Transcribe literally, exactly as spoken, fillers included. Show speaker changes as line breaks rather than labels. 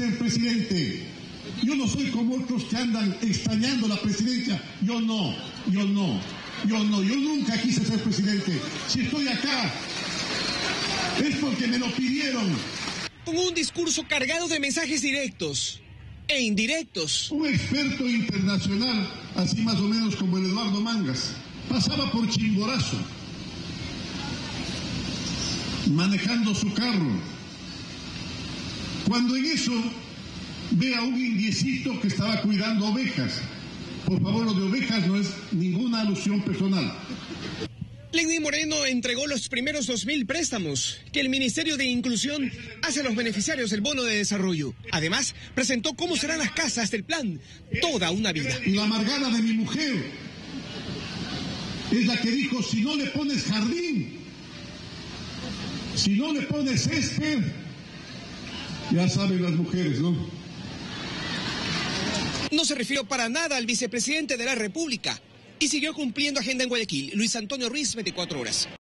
ser presidente. Yo no soy como otros que andan extrañando la presidencia. Yo no, yo no, yo no, yo nunca quise ser presidente. Si estoy acá, es porque me lo pidieron.
Con un discurso cargado de mensajes directos e indirectos.
Un experto internacional, así más o menos como el Eduardo Mangas, pasaba por Chimborazo, manejando su carro, cuando en eso ve a un indiecito que estaba cuidando ovejas. Por favor, lo de ovejas no es ninguna alusión personal.
Lenín Moreno entregó los primeros dos mil préstamos que el Ministerio de Inclusión hace a los beneficiarios del bono de desarrollo. Además, presentó cómo serán las casas del plan toda una vida.
Y la amargada de mi mujer es la que dijo, si no le pones jardín, si no le pones césped, ya saben las mujeres, ¿no?
No se refirió para nada al vicepresidente de la República y siguió cumpliendo agenda en Guayaquil. Luis Antonio Ruiz, veinticuatro horas.